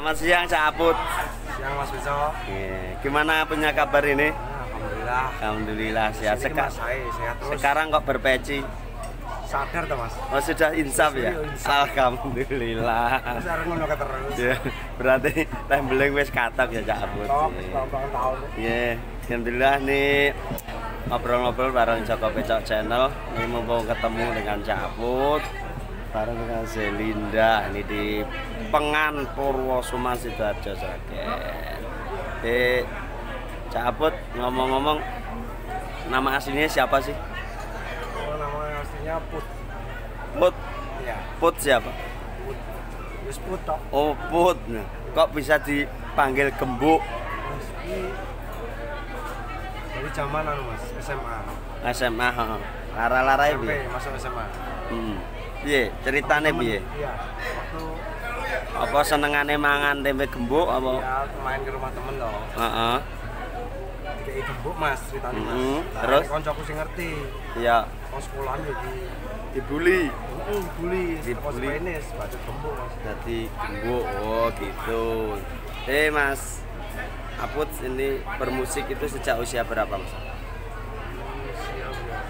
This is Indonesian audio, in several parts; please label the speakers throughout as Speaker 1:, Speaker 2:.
Speaker 1: Selamat siang Cak Aput.
Speaker 2: Siang Mas Wiso.
Speaker 1: Gimana punya kabar ini?
Speaker 2: Alhamdulillah.
Speaker 1: Alhamdulillah sehat.
Speaker 2: Sehat terus.
Speaker 1: Sekarang kok berpeci?
Speaker 2: Sadar toh Mas?
Speaker 1: Oh sudah insaf ya?
Speaker 2: Insaf.
Speaker 1: Alhamdulillah.
Speaker 2: Sareng ngono terus.
Speaker 1: Ya, berarti tembeleng wis katok ya Cak Aput.
Speaker 2: Tahun.
Speaker 1: Iya, alhamdulillah nih ngobrol-ngobrol bareng Joko Pecok Channel. Ini mumpung ketemu dengan Cak Aput bareng dengan Zelinda ini di Pengan Purwosuma Sidoarjo Sragen. Cak Aput ngomong-ngomong, nama aslinya siapa sih?
Speaker 2: Oh, nama aslinya Put.
Speaker 1: Put?
Speaker 2: Iya.
Speaker 1: Put siapa?
Speaker 2: Put. Wis Put toh.
Speaker 1: Oh Put. Nah, kok bisa dipanggil Gembuk?
Speaker 2: Mas iki dari zaman Mas, SMA.
Speaker 1: SMA, heeh. Lara-larai
Speaker 2: SMP
Speaker 1: piye?
Speaker 2: masuk SMA.
Speaker 1: Piye? Ceritane piye?
Speaker 2: Iya. Waktu
Speaker 1: Apa senengane mangan tempe gembuk apa?
Speaker 2: ya main ke rumah temen loh.
Speaker 1: Heeh.
Speaker 2: Dikei gembuk Mas ceritanya Mas. Nah,
Speaker 1: Terus?
Speaker 2: koncoku sing ngerti.
Speaker 1: Iya,
Speaker 2: Pas sekolahan jadi
Speaker 1: dibully.
Speaker 2: dibully,
Speaker 1: Dibully.
Speaker 2: ini baca gembuk Mas.
Speaker 1: Jadi gembuk. Oh, gitu. Mas Aput ini bermusik itu sejak usia berapa, Mas?
Speaker 2: Usia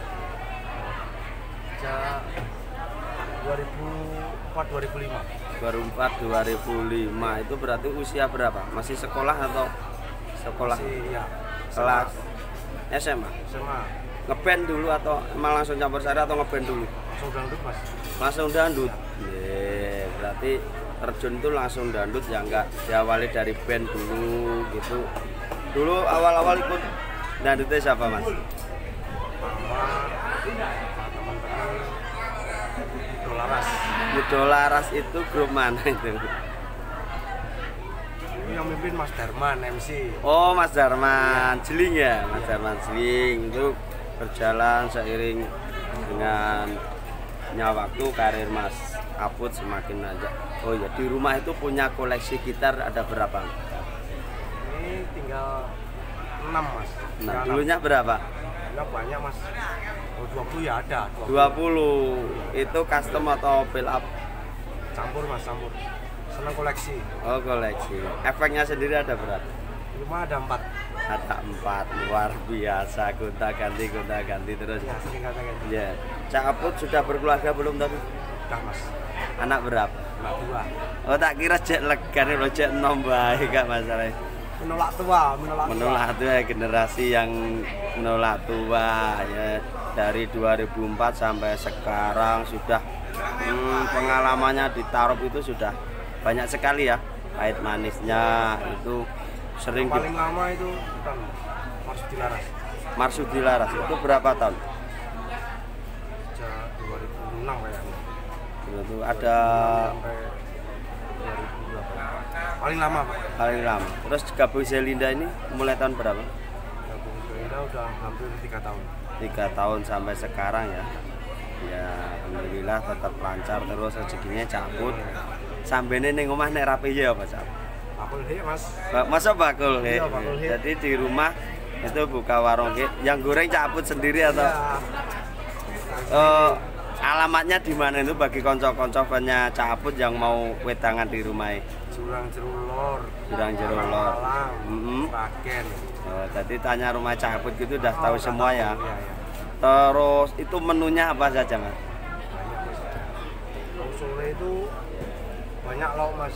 Speaker 2: sejak 2004
Speaker 1: 2004 2005 itu berarti usia berapa? Masih sekolah atau sekolah?
Speaker 2: Masih ya.
Speaker 1: Kelas SMA.
Speaker 2: SMA.
Speaker 1: Ngeband dulu atau emang langsung campur sari atau ngeband dulu?
Speaker 2: Langsung dangdut Mas.
Speaker 1: Langsung dangdut. Berarti terjun itu langsung dangdut ya, enggak diawali dari band dulu gitu. Dulu awal-awal ikut dangdutnya siapa Mas?
Speaker 2: Sama teman-teman Dolaras.
Speaker 1: Dolaras itu grup mana itu?
Speaker 2: Ini yang mimpin Mas Darman MC.
Speaker 1: Oh Mas Darman Jeling ya, Mas Darman Jeling itu berjalan seiring dengan waktu karir Mas Aput semakin aja. Oh ya, di rumah itu punya koleksi gitar ada berapa?
Speaker 2: Ini tinggal 6 Mas.
Speaker 1: Nah, dulunya berapa?
Speaker 2: Enggak banyak Mas. Oh, 20 ya ada.
Speaker 1: 20. Itu custom atau build up?
Speaker 2: Campur Mas, campur. Senang koleksi.
Speaker 1: Oh, koleksi. Efeknya sendiri ada berapa?
Speaker 2: Di rumah ada 4.
Speaker 1: Ada 4, luar biasa. Gonta-ganti terus.
Speaker 2: Ya, sering kata-kata.
Speaker 1: Ya. Cak Aput sudah berkeluarga belum tadi?
Speaker 2: Udah Mas.
Speaker 1: Anak berapa?
Speaker 2: Anak 2.
Speaker 1: Oh, tak kira cek legan lo cek nom bae gak masalah.
Speaker 2: Menolak tua.
Speaker 1: Menolak tua generasi yang menolak tua ya, dari 2004 sampai sekarang sudah pengalamannya di Tarup itu sudah banyak sekali ya, pahit manisnya itu sering.
Speaker 2: Paling lama itu bukan Marsudi Laras.
Speaker 1: Marsudi Laras itu berapa tahun?
Speaker 2: Sejak 2006 kayaknya.
Speaker 1: Itu ada
Speaker 2: Sampai 2008. Paling lama Pak.
Speaker 1: paling lama. Terus gabung Zelinda ini mulai tahun berapa?
Speaker 2: Gabung Zelinda udah hampir 3 tahun.
Speaker 1: 3 tahun sampai sekarang ya. Ya alhamdulillah tetap lancar terus rezekinya cabut. Sambene ning omah nek rapi ya apa Cak?
Speaker 2: Bakul he Mas.
Speaker 1: Masa bakul he?
Speaker 2: Iya, bakul he.
Speaker 1: Jadi di rumah itu buka warung he. Yang goreng cabut sendiri atau alamatnya di mana itu bagi konco-konco banyak cabut yang mau wedangan di rumah?
Speaker 2: Jurang Jerulor.
Speaker 1: Jurang Jerulor.
Speaker 2: Sragen.
Speaker 1: Tadi tanya rumah cabut gitu udah tahu
Speaker 2: Udah
Speaker 1: semua
Speaker 2: tahu,
Speaker 1: ya.
Speaker 2: Iya.
Speaker 1: Terus itu menunya apa saja Mas?
Speaker 2: Banyak Mas. Lauk sore itu banyak lauk Mas.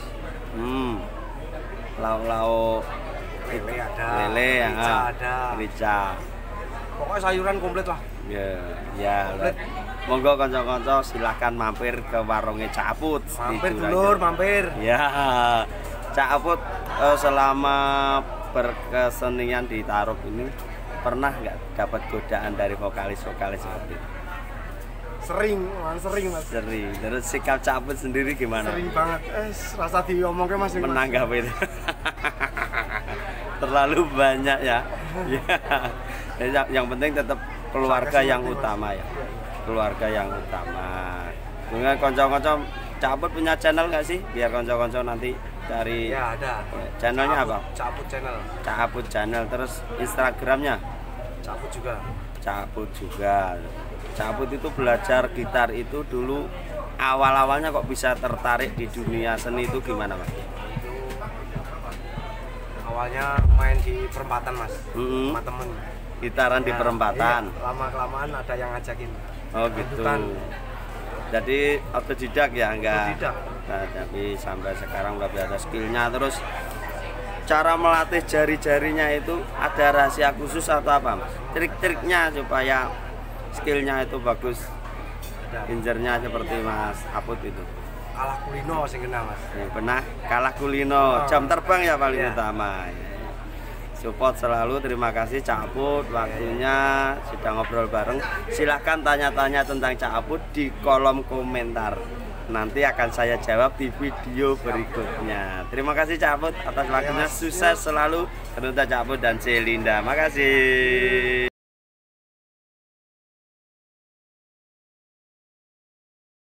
Speaker 1: Lauk-lauk
Speaker 2: Lele ada.
Speaker 1: Lele ya.
Speaker 2: Rica ada.
Speaker 1: Rica.
Speaker 2: Pokoknya sayuran komplit lah.
Speaker 1: Ya. Monggo kanca-kanca silahkan mampir ke warungnya Cak Aput.
Speaker 2: Mampir dulur, mampir.
Speaker 1: Ya. Cak Aput selama berkesenian di Tarup ini pernah nggak dapat godaan dari vokalis-vokalis seperti itu?
Speaker 2: Sering Mas.
Speaker 1: Sering. Terus sikap Cak Aput sendiri gimana?
Speaker 2: Sering banget. Rasa diomongke Mas.
Speaker 1: Menanggapi itu. Terlalu banyak ya. Yang penting tetap keluarga yang utama ya. Keluarga yang utama. Dengan konco-konco Cak Aput punya channel nggak sih? Biar konco-konco nanti cari.
Speaker 2: Ya ada.
Speaker 1: Channelnya apa?
Speaker 2: Cak Aput channel.
Speaker 1: Cak Aput channel. Terus Instagramnya?
Speaker 2: Cak Aput juga.
Speaker 1: Cak Aput juga. Cak Aput itu belajar gitar itu dulu awal-awalnya kok bisa tertarik di dunia seni itu gimana Mas?
Speaker 2: Itu Awalnya main di perempatan mas, sama temen.
Speaker 1: Gitaran di perempatan.
Speaker 2: Iya, lama kelamaan ada yang ngajakin.
Speaker 1: Oh gitu.
Speaker 2: Lanjutan.
Speaker 1: Jadi otodidak ya enggak?
Speaker 2: Otodidak.
Speaker 1: Nah, tapi sampai sekarang udah ada skillnya. Terus cara melatih jari-jarinya itu ada rahasia khusus atau apa mas? Trik-triknya supaya skillnya itu bagus.
Speaker 2: Ada.
Speaker 1: Injernya seperti Mas Aput itu.
Speaker 2: Kalah kulino sing kena mas.
Speaker 1: Yang pernah kalah kulino, jam terbang ya paling utama. Support selalu, terima kasih Cak Aput waktunya sudah ngobrol bareng. Silahkan tanya-tanya tentang Cak Aput di kolom komentar. Nanti akan saya jawab di video berikutnya. Terima kasih Cak Aput atas waktunya. Sukses selalu untuk Cak Aput dan Celinda. Makasih.